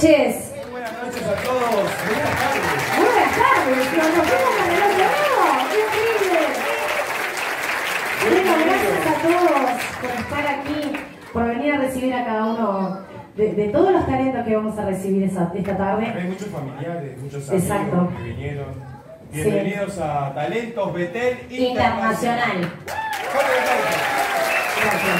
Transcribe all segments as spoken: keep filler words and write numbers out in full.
noches. Muy buenas noches a todos. Buenas tardes. Buenas tardes. Nos vemos en el otro lado. ¡Qué increíble! Bueno, gracias a todos por estar aquí, por venir a recibir a cada uno de, de todos los talentos que vamos a recibir esa, esta tarde. Hay muchos familiares, muchos amigos Exacto. que vinieron. Bienvenidos sí. a Talentos Betel Internacional. Internacional. Gracias.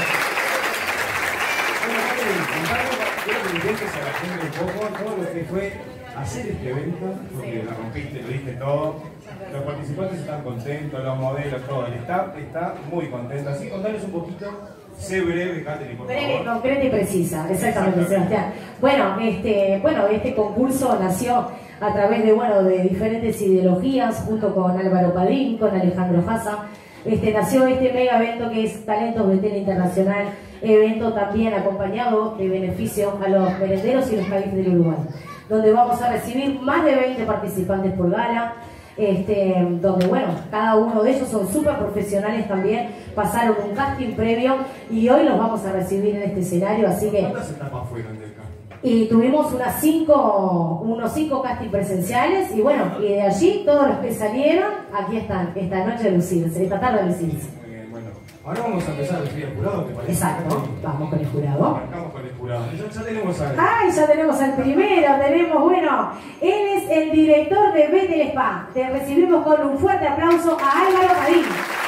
Quiero que le dejes a la gente un poco todo lo que fue hacer este evento, porque la rompiste, lo diste todo. Los participantes están contentos, los modelos, todo. El staff está muy contento. Así, contanos un poquito. Sé breve, Katherine, por Breve, favor. concreta y precisa, exactamente, exactamente, Sebastián. Bueno, este, bueno, este concurso nació a través de, bueno, de diferentes ideologías, junto con Álvaro Padrín, con Alejandro Haza. Este, nació este mega evento que es Talentos Betel Internacional, evento también acompañado de beneficio a los merenderos y los países del Uruguay, donde vamos a recibir más de veinte participantes por gala. Este, donde bueno, cada uno de ellos son súper profesionales también, pasaron un casting previo y hoy los vamos a recibir en este escenario, así que... ¿Cuántas etapas fueron del casting? Y tuvimos unas cinco, unos cinco castings presenciales y bueno, y de allí todos los que salieron, aquí están, esta noche de lucirse, esta tarde de lucirse. Muy bien, bueno. Ahora vamos a empezar a elegir el jurado, ¿te parece? Exacto, vamos con el jurado. Marcamos con el jurado. Ya, ya tenemos a... ¡Ay, ya tenemos al primero! Tenemos, bueno, él es el director de Betel Spa. Te recibimos con un fuerte aplauso a Álvaro Padín.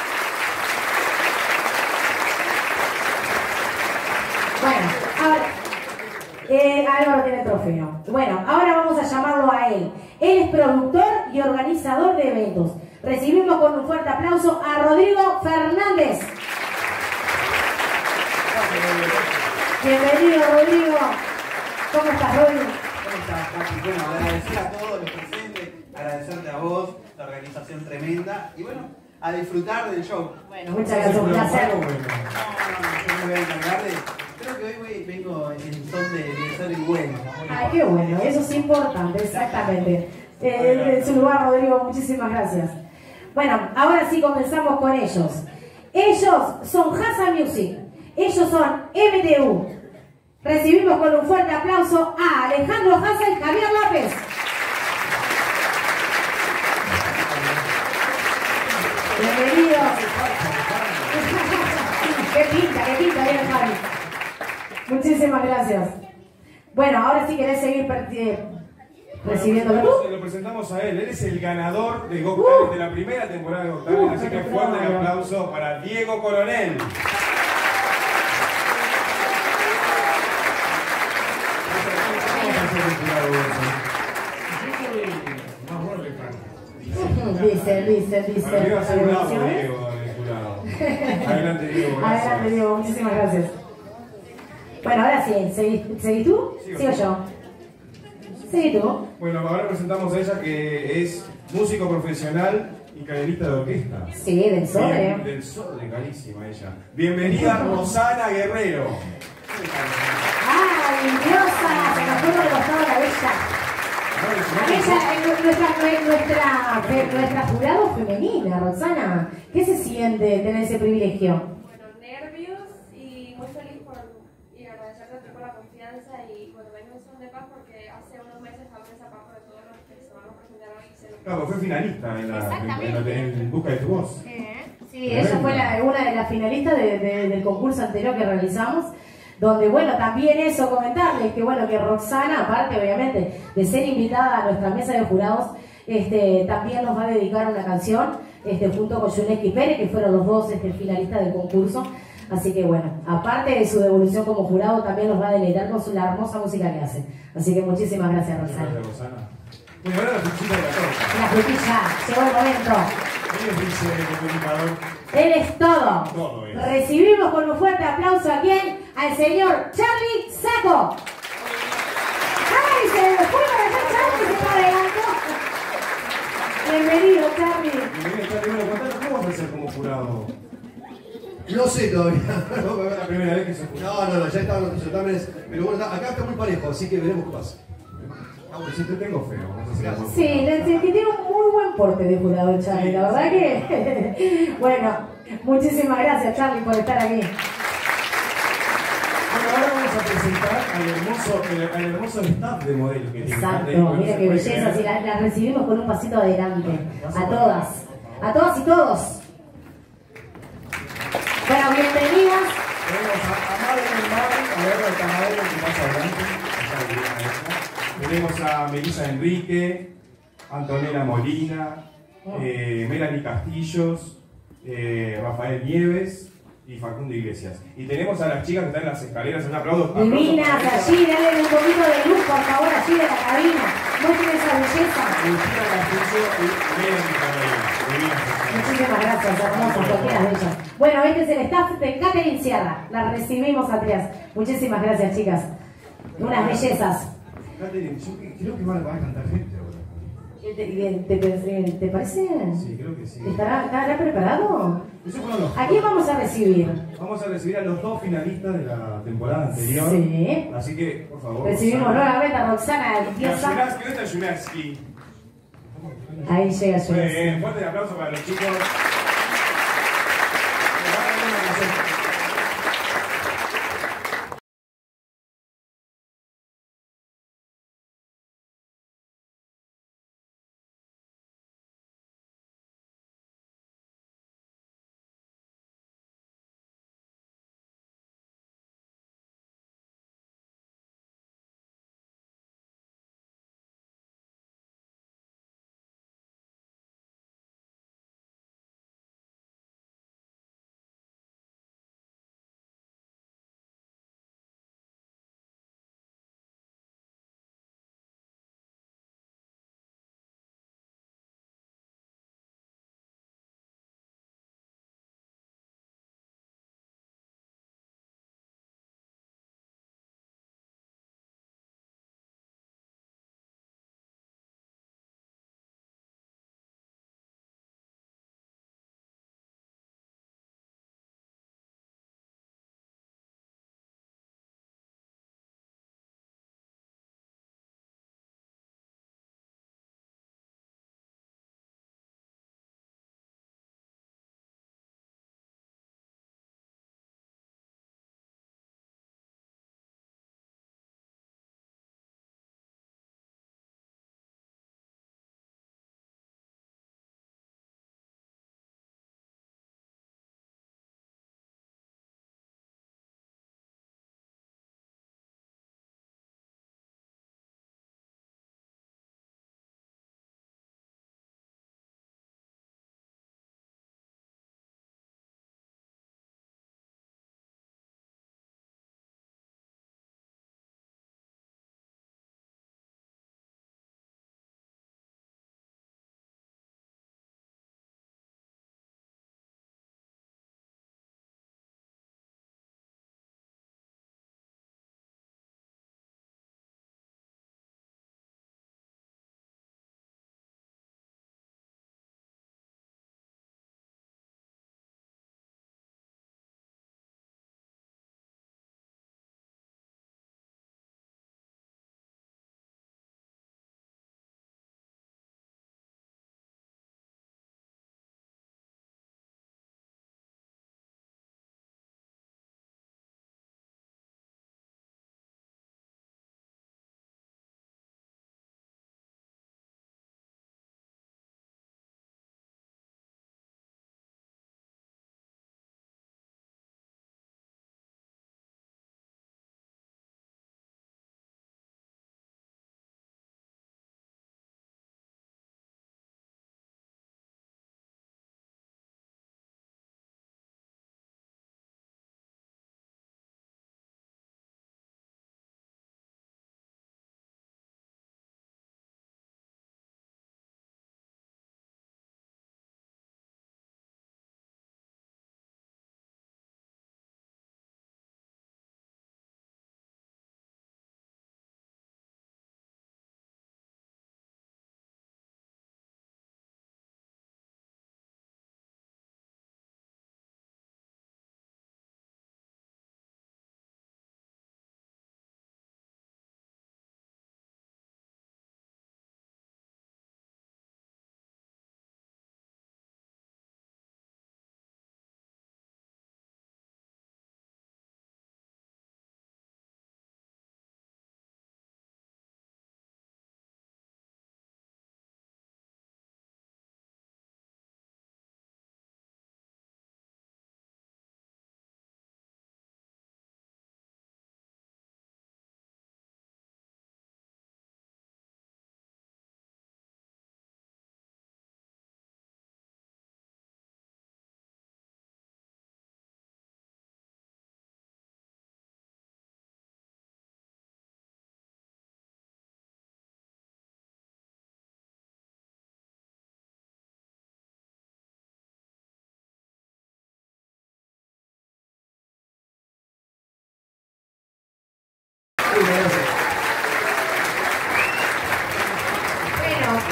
Bueno, ahora, eh, Álvaro tiene el trofeo. Bueno, ahora vamos a llamarlo a él. Él es productor y organizador de eventos. Recibimos con un fuerte aplauso a Rodrigo Fernández. Bienvenido, Rodrigo. ¿Cómo estás, Rodrigo? ¿Cómo estás, Pati? Bueno, agradecer a todos los presentes, agradecerte a vos, la organización tremenda y bueno, a disfrutar del show. Bueno, muchas gracias, un placer. No, no, no, yo me voy a encargar de... Creo que hoy voy, vengo en son de, de ser el bueno. Ay, qué bueno, eso es importante, exactamente. Eh, en su lugar, Rodrigo, muchísimas gracias. Bueno, ahora sí comenzamos con ellos. Ellos son Haza Music. Ellos son M T U. Recibimos con un fuerte aplauso a Alejandro Haza y Javier López. Bienvenidos. Qué pinta, qué pinta, bien, Javi. Muchísimas gracias. Bueno, ahora sí querés seguir recibiéndolo tú. Lo presentamos a él. Él es el ganador de Got Talent, uh, de la primera temporada de Got Talent. Uh, así que fuerte el aplauso para Diego Coronel. Dice, dice, dice. Para mí va a ser un lado, Diego, del jurado. Adelante, Diego. Gracias. Adelante, Diego. Muchísimas gracias. Bueno, ahora sí. ¿Seguís, ¿seguís tú? Sigo, Sigo yo. Seguí tú. Bueno, ahora presentamos a ella que es músico profesional y cadenista de orquesta. Sí, del Sodre. Bien, del Sodre, carísima ella. Bienvenida, Rosana Guerrero. ¡Ay, diosa! Se nos fue por el costado la bella. Ella, nuestra, nuestra, nuestra jurado femenina, Rosana. ¿Qué se siente tener ese privilegio? Bueno, nervios y muy feliz por y agradecerte a ti por la confianza y bueno, vengo en son de paz porque hace unos meses hablé esa paz de todos los que se van a presentar hoy y se lo... Claro, fue finalista en, la, en, en, en Busca de tu Voz. Sí, ella fue la, una de las finalistas de, de, del concurso anterior que realizamos. Donde, bueno, también eso, comentarles que, bueno, que Roxana, aparte, obviamente, de ser invitada a nuestra mesa de jurados, este, también nos va a dedicar una canción, este, junto con Yuneski Pérez, que fueron los dos este, finalistas del concurso. Así que, bueno, aparte de su devolución como jurado, también nos va a deleitar con su, la hermosa música que hace. Así que muchísimas gracias, Roxana. Gracias, Rosana. Bueno, ahora la frutilla de la torta. La frutilla, llegó el momento. ¿Quién es dice el comunicador? Él es todo. Todo es. Recibimos con un fuerte aplauso a quién? Al señor Charlie Saco. ¡Ay, se me fue para allá Charlie, se me adelantó! Bienvenido, Charlie. Bienvenido, Charlie. Bueno, contanos, ¿cómo vas a ser como jurado? No sé todavía. No, es la primera vez que se jurado. No, no, no, ya estaban los certámenes. Pero bueno, acá está muy parejo, así que veremos qué pasa. Ah, bueno, si te tengo feo. No sé si Gracias. Sí, le- que tiene un muy buen porte de jurado, Charlie. La verdad que... Bueno, muchísimas gracias, Charlie, por estar aquí. Bueno, ahora vamos a a presentar al hermoso, al hermoso staff de modelos que tiene. Exacto, mira qué belleza, si las la recibimos con un pasito adelante. A todas, a todas y todos. Bueno, bienvenidas. Tenemos a, a Madeleine Mari, a ver, a Madeleine que pasa adelante. Tenemos a Melissa Enrique, Antonella Molina, eh, Melanie Castillos, eh, Rafael Nieves y Facundo Iglesias. Y tenemos a las chicas que están en las escaleras. Un aplauso. Divinas, allí, dale un poquito de luz, por favor, allí de la cabina. Muestren esa belleza. Lucía Castillo y Melanie Carolina. Muchísimas gracias, hermosas, cualquiera de ellas. Bueno, este es el staff de Catherine Sierra. La recibimos atrás. Muchísimas gracias, chicas. Unas bellezas. Catherine, yo creo que van a cantar gente ahora. ¿Te, te, te, te parece? Sí, creo que sí. ¿Estará, estará preparado? Eso fueron los- ¿A quién vamos a recibir? Vamos a recibir a los dos finalistas de la temporada anterior. Sí. Así que, por favor. Recibimos Roxana. nuevamente a Roxana Diosa. Yashunaski, ¿dónde está Yashunaski? Ahí llega Muy Yashunaski. bien, fuerte el aplauso para los chicos.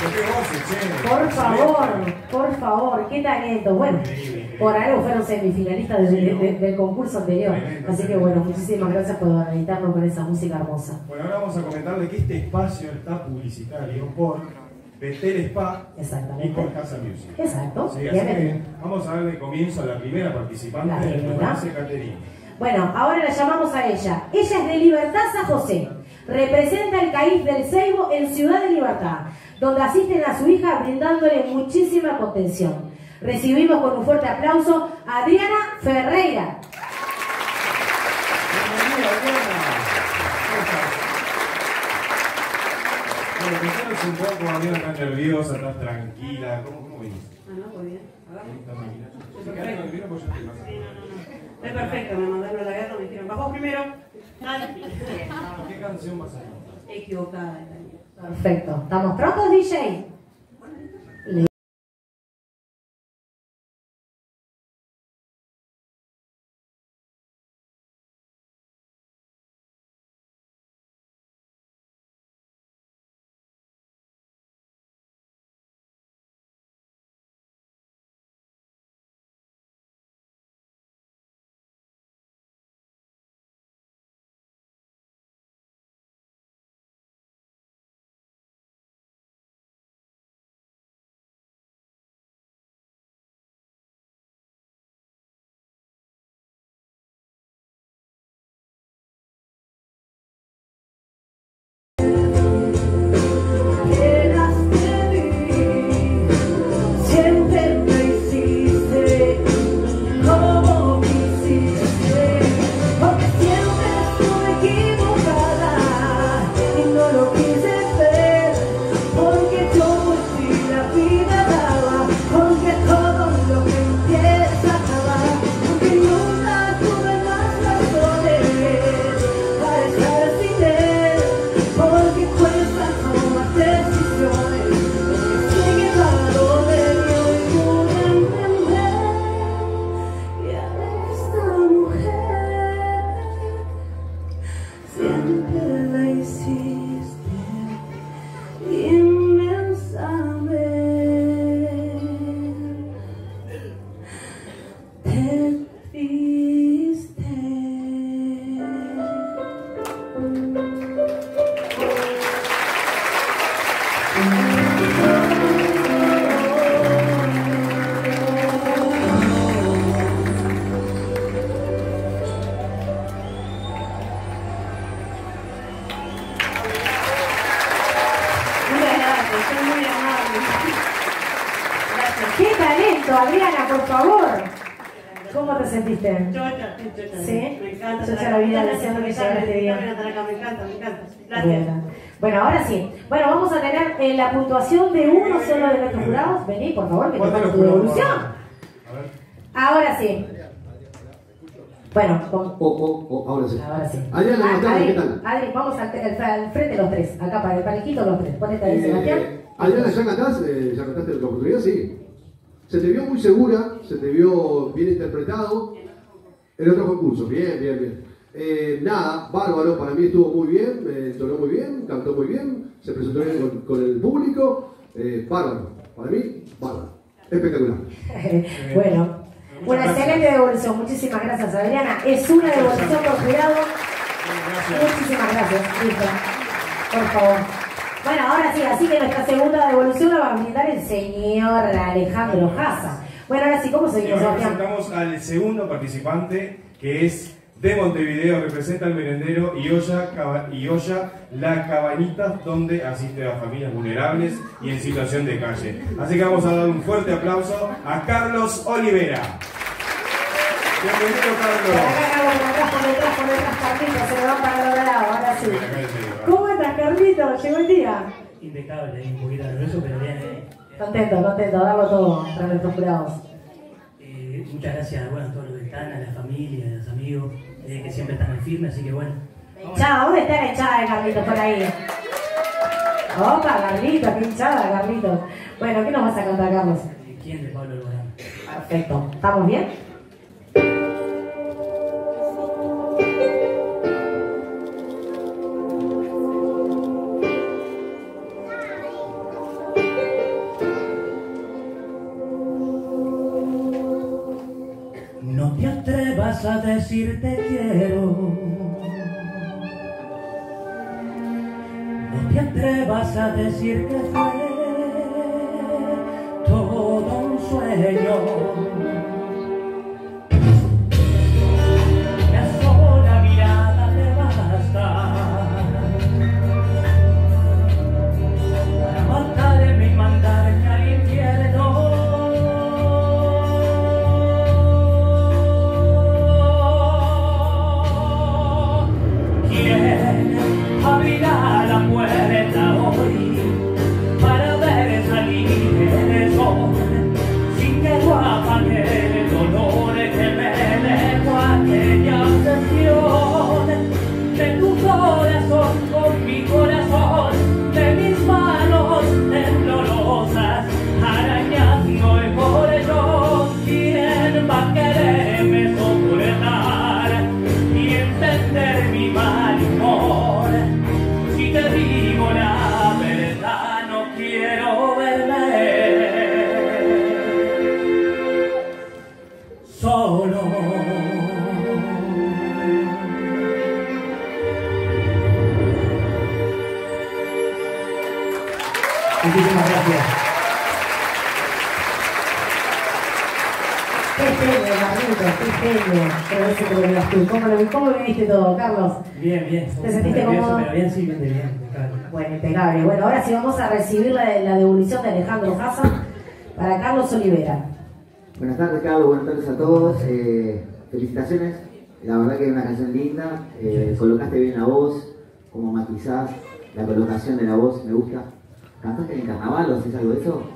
Por favor, por favor, qué talento. Bueno, por algo fueron semifinalistas de, de, de, del concurso anterior. Así que bueno, muchísimas gracias por deleitarnos con esa música hermosa. Bueno, ahora vamos a comentarle que este espacio está publicitario por Betel Spa y por Casa Music. Exacto. Sí, así que vamos a darle comienzo a la primera participante, me parece Caterina. Bueno, ahora la llamamos a ella. Ella es de Libertad San José. Representa el C A I F del Seibo en Ciudad de Libertad, donde asisten a su hija brindándole muchísima contención. Recibimos con un fuerte aplauso a Adriana Ferreira. Bienvenida, Adriana. Bueno, contanos un poco, Adriana, estás nerviosa, estás tranquila, ¿cómo, cómo venís? Ah, no, muy bien. ¿Estás tranquila? Estoy perfecto. Estoy perfecto, me mandaron a la guerra, me dijeron, bajó primero. ¿Qué canción vas a cantar? Equivocada. Perfecto. ¿Estamos prontos, D J? ¡Qué talento, Adriana, por favor! ¿Cómo te sentiste? Chocha, chocha. ¿Sí? Me encanta. Chocha la vida deseando que llegara este día. Me encanta, me encanta. Gracias. Bueno. Bueno, ahora sí. Bueno, vamos a tener eh, la puntuación de uno solo de nuestros jurados. Vení, por favor, que te ¿Cuántos tu jurados? devolución. A ver. Ahora sí. Bueno, con... Oh, oh, oh, ahora sí. Ahora sí. Adriana, Ah, ¿cómo estás? Adri, ¿Qué tal? Adri, vamos al, al, al frente los tres. Acá para el panejito los tres. Ponete ahí, Sebastián. Eh, Adriana, ¿ya cantás? Eh, ¿Ya cantaste otra oportunidad? Sí. Se te vio muy segura, se te vio bien interpretado. En otros concursos, bien, bien, bien. Eh, nada, bárbaro, para mí estuvo muy bien, me entonó muy bien, cantó muy bien, se presentó bien con, con el público. Eh, bárbaro, para mí, bárbaro. Espectacular. Bueno, una excelente devolución. Muchísimas gracias, Adriana. Es una devolución por jurado. Muchísimas gracias, listo. Por favor. Bueno, ahora sí, así que nuestra segunda devolución la va a brindar el señor Alejandro Jaza. Bueno, ahora sí, ¿cómo Y seguimos, ahora Sebastián? presentamos al segundo participante, que es de Montevideo, representa el merendero y olla, Caba- y olla La Cabañita, donde asiste a familias vulnerables y en situación de calle. Así que vamos a dar un fuerte aplauso a Carlos Olivera. Bienvenido, Por acá, Carlos. Carlos, por atrás, por detrás, por detrás, Carlitos, se le van para el otro lado, ahora sí. Mira, acá el serio, ¿verdad? ¿Cómo estás, Carlitos? Llegó el día. Impecable, un poquito nervioso, pero bien. Eh. Contento, contento, darlo todo para nuestros jurados. Eh, muchas gracias bueno, a todos los que están, a la familia, a los amigos, eh, que siempre están en firme, así que bueno. Hinchada, ¿dónde está la hinchada de Carlitos por ahí? Opa, Carlitos, qué hinchada, Carlitos. Bueno, ¿qué nos vas a cantar, Carlos? Eh, ¿Quién de Pablo Alborán? Perfecto, ¿estamos bien? atrevas a decir te quiero, no te atrevas a decir que fue todo un sueño. Una sola mirada te basta para matarme y mandarme al infierno. Abrirá la puerta hoy para ver salir el sol, sin que lo apague el dolor que me dejó aquella obsesión de tu corazón con mi corazón, de mis manos temblorosas arañando el corazón. ¿Quién va a quererme soportar y entender mi mal humor? Si te digo la verdad, no quiero verme solo. Muchísimas gracias. Qué genio, Carlitos, qué genio. Pero eso te lo digas tú. ¿Cómo lo, cómo lo viviste todo, Carlos? Bien, bien. ¿Te sentiste nervioso, cómodo? pero bien, sí, bien, bien. Claro. Bueno, impecable. Bueno, ahora sí vamos a recibir la, la devolución de Alejandro Haza para Carlos Olivera. Buenas tardes, Carlos, buenas tardes a todos. Eh, felicitaciones. La verdad que es una canción linda. Eh, colocaste bien la voz, como matizás, la colocación de la voz, me gusta. ¿Cantaste en el carnaval o haces algo de eso?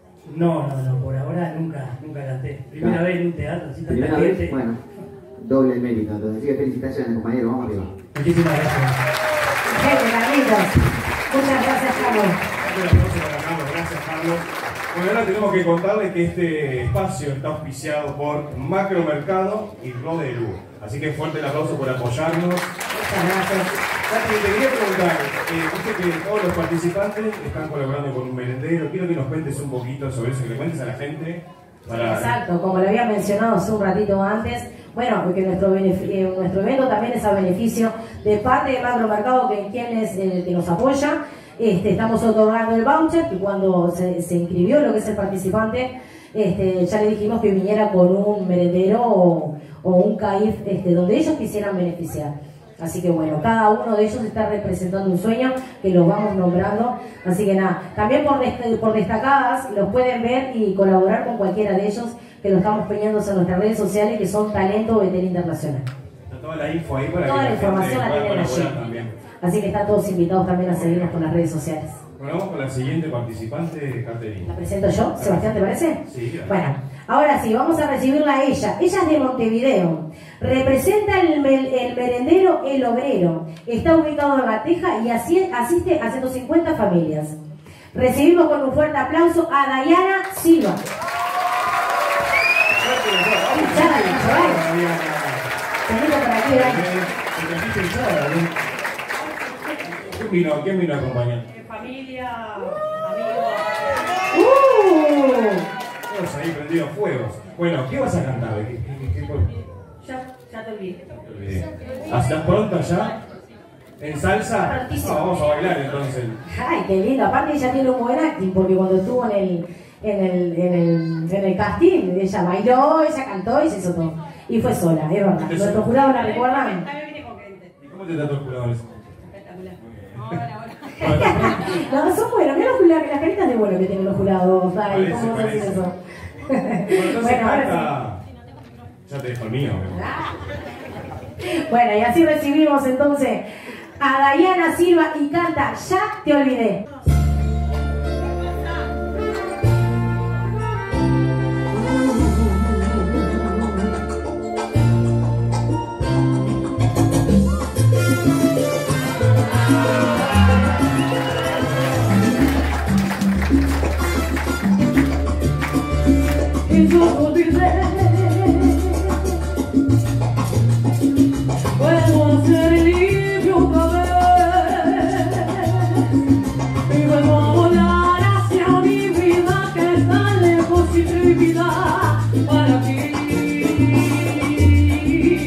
No, no, no, por ahora nunca, nunca canté. Primera Claro. vez en un teatro, así tanta Primera vez, gente. bueno, doble el mérito. Entonces, así que felicitaciones, compañero, vamos arriba. Muchísimas gracias. Gente, Carlitos. Muchas gracias, Carlos. Un aplauso para Carlos, gracias Carlos. Bueno, ahora tenemos que contarle que este espacio está auspiciado por Macromercado y Rodelú. Así que fuerte el aplauso por apoyarnos. Muchas gracias. Katy, te quería preguntar, eh, viste que todos los participantes están colaborando con un merendero. Quiero que nos cuentes un poquito sobre eso, que le cuentes a la gente. Para... Exacto, como lo había mencionado hace un ratito antes, bueno, porque nuestro, eh, nuestro evento también es a beneficio de parte de Macromercado, que quien es el que nos apoya. Este, estamos otorgando el voucher, que cuando se, se inscribió lo que es el participante, este, ya le dijimos que viniera con un merendero o, o un C A I F este, donde ellos quisieran beneficiar. Así que bueno, cada uno de ellos está representando un sueño que los vamos nombrando. Así que nada, también por, dest por destacadas los pueden ver y colaborar con cualquiera de ellos, que lo estamos poniendo en nuestras redes sociales, que son Talento Veterinario Internacional. Está toda la info ahí para Toda que la la información la gente pueda tienen colaborar allí. también. Así que están todos invitados también a seguirnos con las redes sociales. Bueno, vamos con la siguiente participante, Caterina. ¿La presento yo? Sebastián, ¿te parece? Sí, claro. Bueno, ahora sí, vamos a recibirla a ella. Ella es de Montevideo. Representa el, el merendero El Obrero. Está ubicado en La Teja y así, asiste a ciento cincuenta familias. Recibimos con un fuerte aplauso a Dayana Silva. Hinchada, hinchada. Venite por aquí, Dayana. ¿Quién vino, ¿Quién vino a acompañar? Familia, amigos. ¡Uh! Todos ahí prendidos fuegos. Bueno, ¿qué vas a cantar? ¿Qué, qué, qué, qué, Ya, ya te olvidé. te olvidé? ¿Estás pronta ya? ¿En salsa? No, vamos a bailar entonces. Ay, qué lindo. Aparte ella tiene un buen acting, porque cuando estuvo en el, en el, en el, en el casting, ella bailó, ella cantó y se hizo todo. Y fue sola, es verdad. Nuestros jurados la recuerdan. También vine con gente. ¿Y cómo te trató el jurado? Espectacular. Ahora, ahora. No, son buenos. Mira los jurados, las caritas de bueno que tienen los jurados. Ay, Parece, ¿cómo vas a decir parece. eso? Bueno, entonces Bueno, ahora canta... Ya te dejo el mío. sí. Bueno, y así recibimos entonces a Dayana Silva y canta Ya te olvidé. Y yo olvidé, vuelvo a ser libre otra vez y vuelvo a volar hacia mi vida que está lejos y prohibida para ti.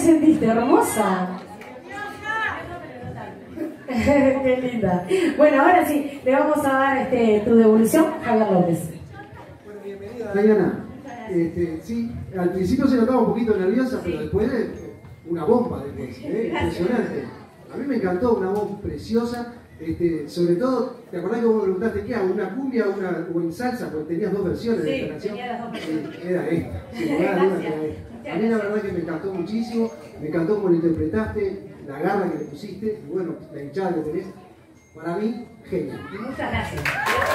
sentiste? Hermosa. Qué linda. Bueno, ahora sí, le vamos a dar este, tu devolución, Javier López. Bueno, bienvenida, Diana. Este, sí, al principio se notaba un poquito nerviosa, pero después una bomba después, ¿eh? Impresionante. A mí me encantó, una voz preciosa. Este, sobre todo, ¿te acordás que vos me preguntaste qué hago? ¿Una cumbia una, o en salsa? Porque tenías dos versiones Sí, de esta canción. tenía las dos versiones. Eh, Era esta. Sin lugar a dudas era esta. A mí la verdad que me encantó muchísimo, me encantó cómo lo interpretaste, la garra que le pusiste, y bueno, la hinchada que tenés. Para mí, genial. Muchas gracias.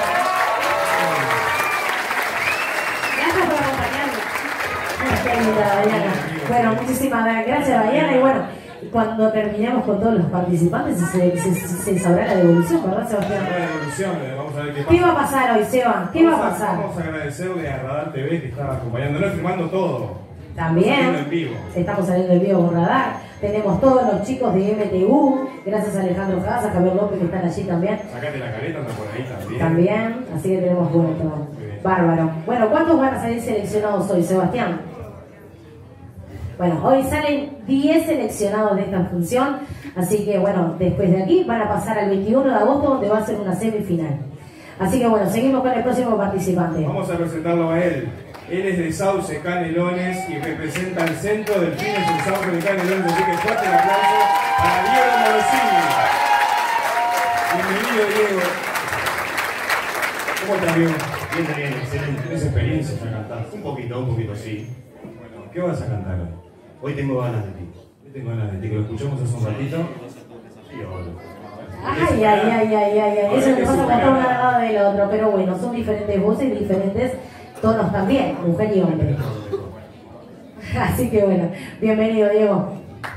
Gracias por acompañarnos. Qué linda, Diana. Bueno, muchísimas gracias, Diana. Y bueno, cuando terminemos con todos los participantes, se, se, se sabrá la devolución, ¿verdad, Sebastián? La devolución, vamos a ver qué pasa. ¿Qué va a pasar hoy, Seba? ¿Qué vamos va a pasar? Vamos a agradecerle a Radar T V que está acompañándonos, filmando todo. También Saliendo en vivo. estamos saliendo en vivo por Radar. Tenemos todos los chicos de M T U, gracias a Alejandro Jaza, Javier López que están allí también. Sacate la careta, anda por ahí también. También, así que tenemos bueno todo. Bárbaro. Bueno, ¿cuántos van a salir seleccionados hoy, Sebastián? Bueno, hoy salen diez seleccionados de esta función, así que bueno, después de aquí van a pasar al veintiuno de agosto donde va a ser una semifinal. Así que bueno, seguimos con el próximo participante. Vamos a presentarlo a él. Él es de Sauce, Canelones, y representa el centro del Fines del Sauce de Canelones, así que fuerte el aplauso para Diego Morosini. Bienvenido, Diego. ¿Cómo estás, Diego? Bien, bien, excelente. ¿Tienes experiencia para cantar? Un poquito, un poquito, sí. Bueno, ¿qué vas a cantar hoy? Hoy tengo ganas de ti. Hoy tengo ganas de ti, que lo escuchamos hace un ratito. Sí, obvio. Ay, ay, ay, ay, ay, ay. Eso nos pasa con todo una lado del otro, pero bueno, son diferentes voces y diferentes tonos también, mujer y hombre. Así que bueno, bienvenido, Diego.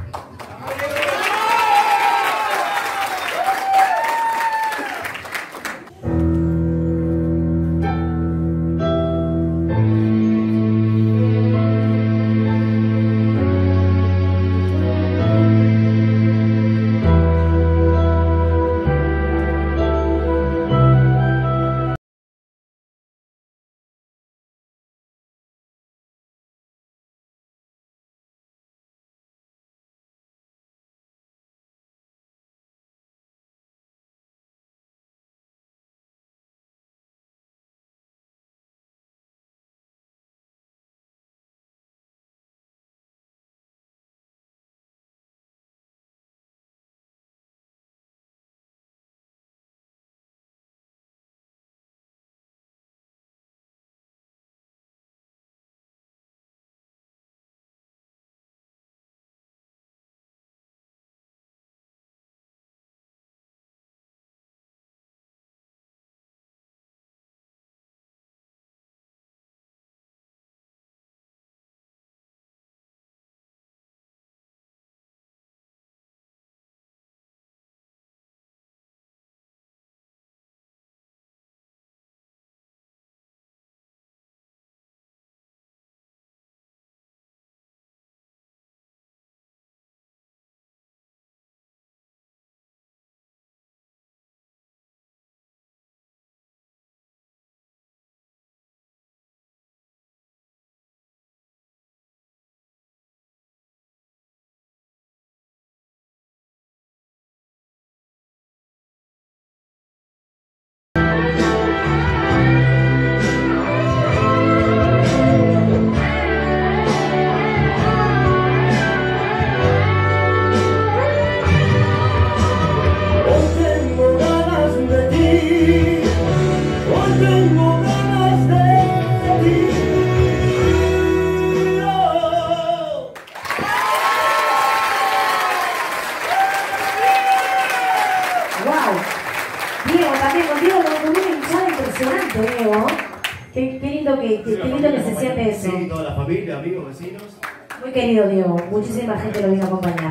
Qué, qué lindo que, qué, qué lindo que se siente eso. Sí, toda la familia, amigos, vecinos. Muy querido Diego, muchísima gente lo vino a acompañar.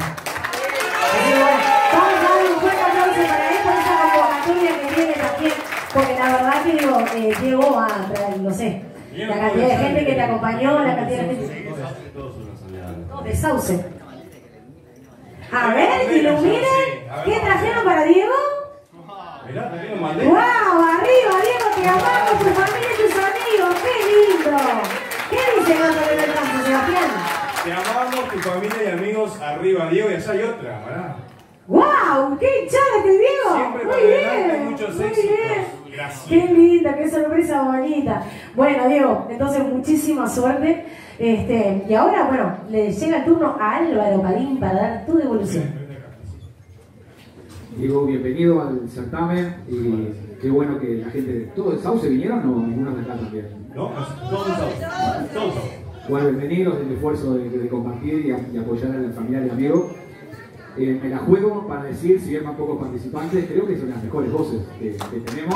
Así que bueno, vamos a dar un fuerte aplauso para él por esa convocatoria que tiene también, porque la verdad que digo, eh, Diego va a traer, no sé, la cantidad de gente que te acompañó, la cantidad de gente. Todos unos aliados. No, de Sauce. A ver, iluminen, ¿qué trajeron para Diego? Mirá, también lo mandé. ¡Wow! Arriba, Diego, te amamos, tu familia y tus amigos. ¡Qué lindo! ¿Qué dice Gato de Beltrán, Sebastián? Te amamos, tu familia y amigos. ya hay otra, ¿verdad? ¡Wow! ¡Qué hinchada este Diego! Siempre Muy para adelante, bien, muchos muy éxitos. bien. Gracias. Qué linda, qué sorpresa bonita. Bueno, Diego, entonces muchísima suerte. Este, y ahora, bueno, le llega el turno a Álvaro Padín para dar tu devolución. Diego, bienvenido al certamen y qué bueno que la gente, ¿todos de Sauce vinieron o algunos de acá también? No, todos Sauce, todos Sauce. Bueno, bienvenidos el esfuerzo de, de compartir y, a, y apoyar a la familia y amigos. Eh, me la juego para decir, si bien más pocos participantes, creo que son las mejores voces que, que tenemos.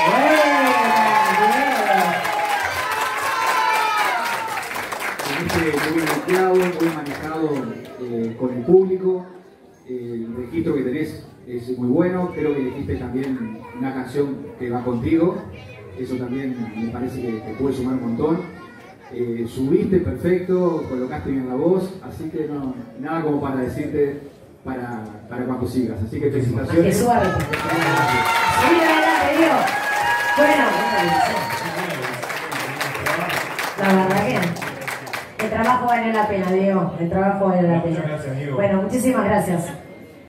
En este muy bloqueado, muy manejado eh, con el público. Eh, el registro que tenés es muy bueno, creo que elegiste también una canción que va contigo, eso también me parece que te puede sumar un montón. Eh, subiste perfecto, colocaste bien la voz, así que no, nada como para decirte para, para cuando sigas, así que felicitaciones. Que suba. Sí, adelante, Diego. Bueno, la verdad que el trabajo vale la pena, Diego, el trabajo vale la pena. Bueno, muchísimas gracias.